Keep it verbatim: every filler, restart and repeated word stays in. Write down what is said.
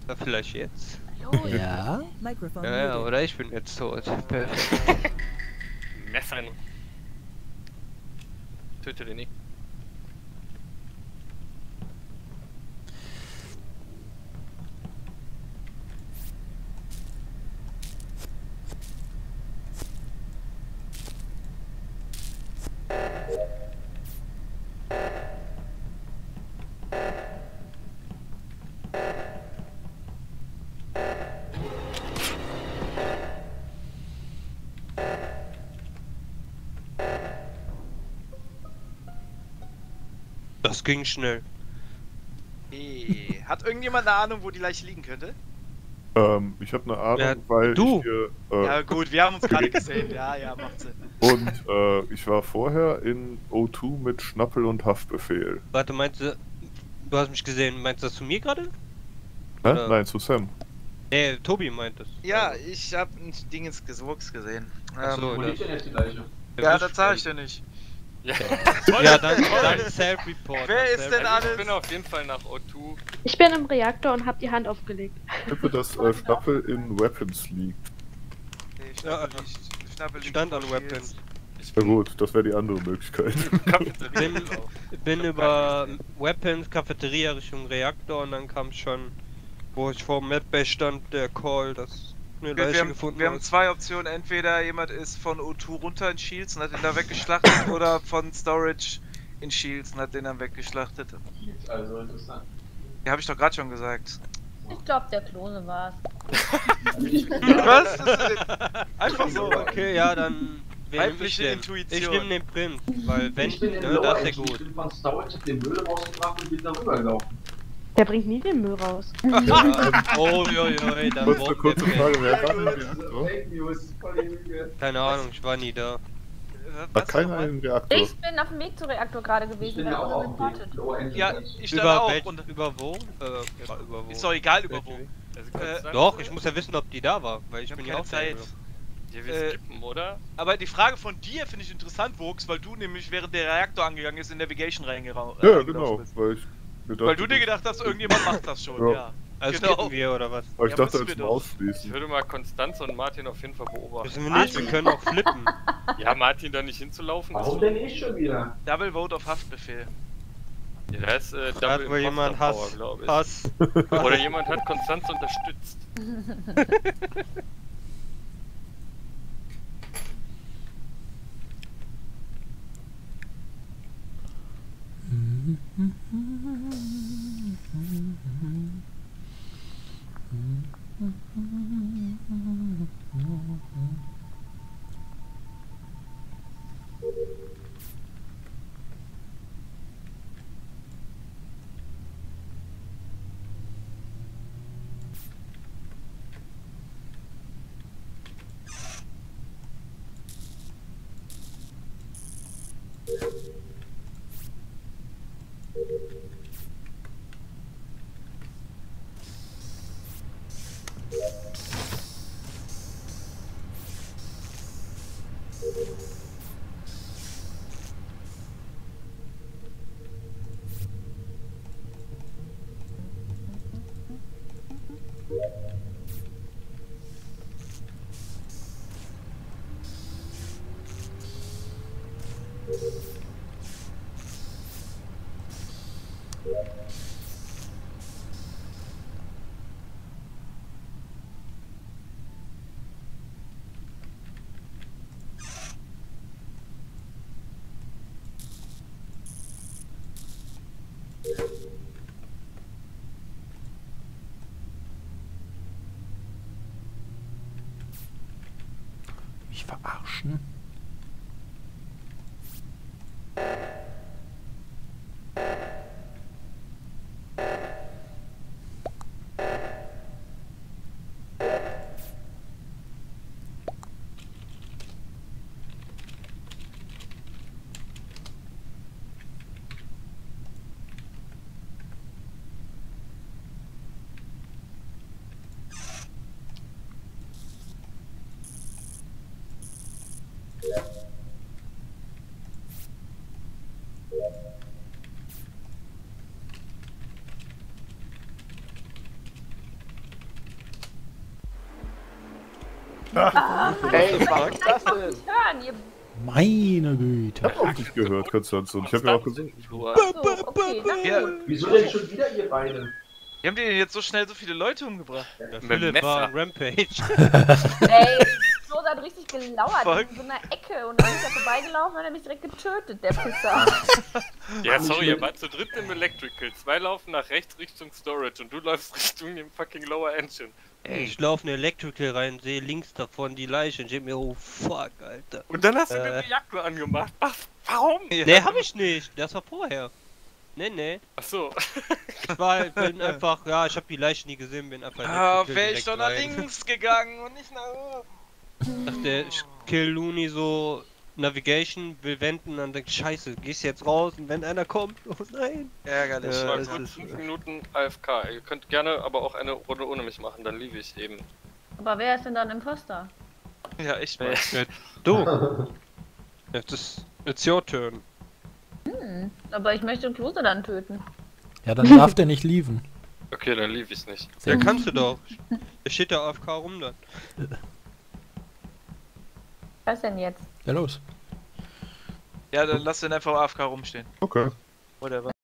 Na, vielleicht jetzt. Hallo, Ja? Microphone Ja, ja, muted. oder ich bin jetzt tot. Perfekt. Messer in. Töte den nicht. Das ging schnell. Hey, hat irgendjemand eine Ahnung, wo die Leiche liegen könnte? Ähm, ich habe eine Ahnung, Ja, weil du. ich dir. Äh, Ja gut, wir haben uns gerade gesehen. Ja, ja, macht Sinn. Und äh, ich war vorher in O zwei mit Schnappel und Haftbefehl. Warte, meinst du, du hast mich gesehen, meinst du das zu mir gerade? Hä? Oder- Nein, zu Sam. Nee, Tobi meint das. Ja, ich habe ein Ding ins Gewurks gesehen. Ach so, Ähm, Wo das- liegt denn jetzt die Leiche? ja, das sag ich dir nicht. Ja. Ja, dann, dann Self-Report. Wer ist denn Also ich alles? bin auf jeden Fall nach O zwei. Ich bin im Reaktor und hab die Hand aufgelegt. Ich tippe, dass äh, Schnappel in Weapons liegt. Nee, Ja, Schnappel liegt, Schnappel liegt Stand an vor Weapons. Ich Na bin gut, das wäre die andere Möglichkeit. Bin, bin über Weapons, Cafeteria Richtung Reaktor und dann kam schon, wo ich vor dem Medbay stand, der Call, dass eine Wir, Leiche haben, gefunden wir haben ist. zwei Optionen. Entweder jemand ist von O zwei runter in Shields und hat ihn da weggeschlachtet oder von Storage in Shields und hat den dann weggeschlachtet. Jetzt also interessant. Ja, habe ich doch gerade schon gesagt. Ich glaube, der Klone war's. Was? Das ist einfach so. Okay, ja, dann wen nehm ich Weibliche denn? Intuition. Ich nehme den Prinz, weil wenn, ich bin in ne, Lower das ist ja Edge, ich gut. bin von Storage, hab den Müll rausgebracht und bin darüber gelaufen. Der bringt nie den Müll raus. Oh, jo, jo, dann Kurz eine braucht kurze der- Frage, wer war im Reaktor? Fake News, voll die Lüge. Keine Ahnung, ich war nie da. War Was keiner nochmal? im Reaktor? Ich bin auf dem Weg zum Reaktor gerade Ich gewesen, bin weil ja auch Uno auf dem reportet. Weg. Lower Edge. Ja, ich stand Über, auch welch, und über wo? Äh, ja, über wo? ist doch egal über wo. Also Äh, konstant- Doch, ich muss ja wissen, ob die da war, weil ich Ich hab bin ja keine auch Zeit. Ja, wir Äh, skippen, oder? Aber die Frage von dir finde ich interessant, Wux, weil du nämlich während der Reaktor angegangen ist in Navigation reingeraucht. Ja, genau, weil ich mir dachte, Weil du dir gedacht hast, irgendjemand macht das schon, Ja. ja. Also Genau. skippen wir oder was? aber ich Ja, dachte müssen als wir zum doch. Ich Ausschließen. würde mal Konstanz und Martin auf jeden Fall beobachten. Wissen wir nicht, wir können auch flippen. Ja, Martin da nicht hinzulaufen. Warum ist- denn ich schon wieder? Double Vote auf Haftbefehl. Ja, da ist äh, Da hat Double wohl jemand Imposter Hass. Power, glaube ich. Hass. Oder jemand hat Konstanz unterstützt. Mich verarschen? Hey, was ist das denn? Hören, ihr... Meine Güte. Ich hab dich gehört, Konstanze, und ich hab ja auch gesagt. Ruhe. So, okay, na Ja, gut. Wieso denn schon wieder ihr beide? wie haben die denn jetzt so schnell so viele Leute umgebracht? Der Mit Philipp Messer. war Rampage. Ey, Flo hat richtig gelauert Fuck. in so einer Ecke und dann ist er vorbeigelaufen und hat er mich direkt getötet, der Pisser. Ja, sorry, ihr wart zu dritt im Electrical. Zwei laufen nach rechts Richtung Storage und du läufst Richtung dem fucking Lower Engine. Ich laufe in Electrical rein, sehe links davon die Leiche und ich denk mir, oh fuck, Alter. Und dann hast du Äh. den Reaktor angemacht. Was? Warum? Nee, hab ich nicht. Das war vorher. Nee, nee. Achso. Ich war, bin einfach, ja, ich hab die Leiche nie gesehen, bin einfach Ah, Electrical wäre ich direkt doch nach rein. links gegangen und nicht nach oben. Dachte, ich kill Looney so Navigation, will wenden, dann denkt scheiße, gehst jetzt raus und wenn einer kommt, oh nein. Ärgerlich. Ich Äh, war es kurz ist- fünf Minuten A F K. Ihr könnt gerne aber auch eine Runde ohne mich machen, dann lief ich eben. Aber wer ist denn dann Imposter? Ja, echt mal. Du. Jetzt ist, it's your turn. Hm, aber ich möchte Klose dann töten. Ja, dann darf der nicht lieben. Okay, dann lief ich nicht. Ja, kannst du doch. Der steht da A F K rum dann. Was denn jetzt? Ja, los. Ja, dann lass den einfach A F K rumstehen. Okay. Whatever.